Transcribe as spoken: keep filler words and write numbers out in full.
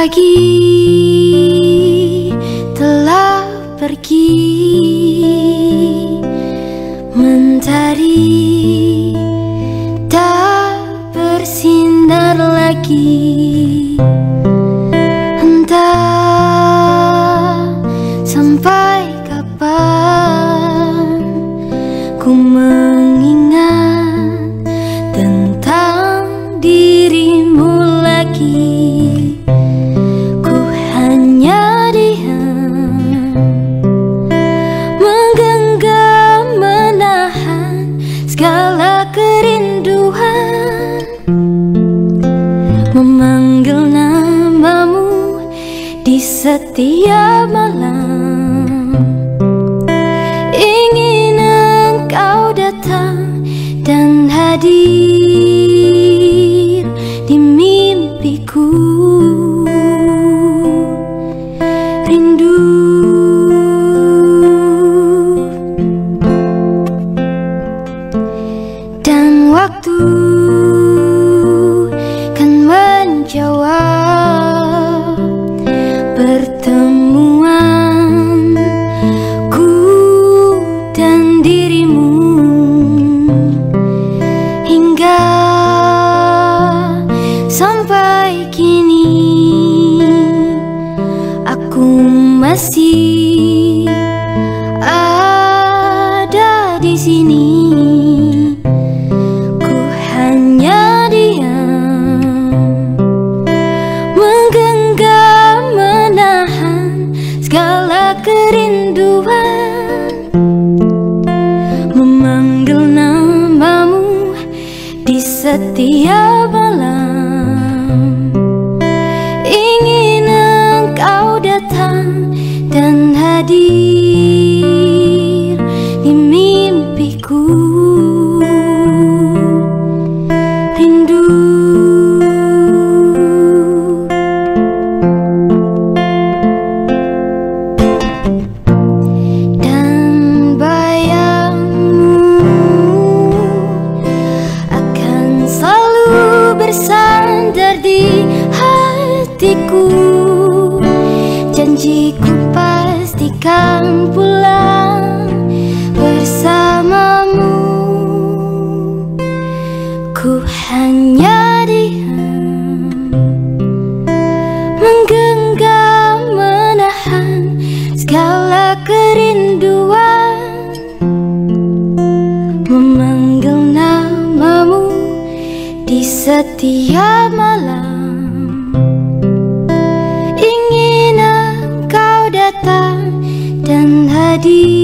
Pagi telah pergi, mentari tak bersinar lagi. Entah sampai kapan ku mengingat tentang dirimu lagi. Segala kerinduan, memanggil namamu di setiap malam. Ingin engkau datang dan hadir di mimpiku. Rindu waktu kan menjawab pertemuan ku dan dirimu. Hingga sampai kini aku masih ada di sini. Hanya diam, menggenggam, menahan segala kerinduan, memanggil namamu di setiap malam. Ingin engkau datang dan hadir di mimpiku. Bersandar di hatiku, janjiku pastikan pulang bersamamu. Ku hanya diam, menggenggam, menahan segala kerinduan, memanggil namamu di setiap malam. Ingin engkau datang dan hadir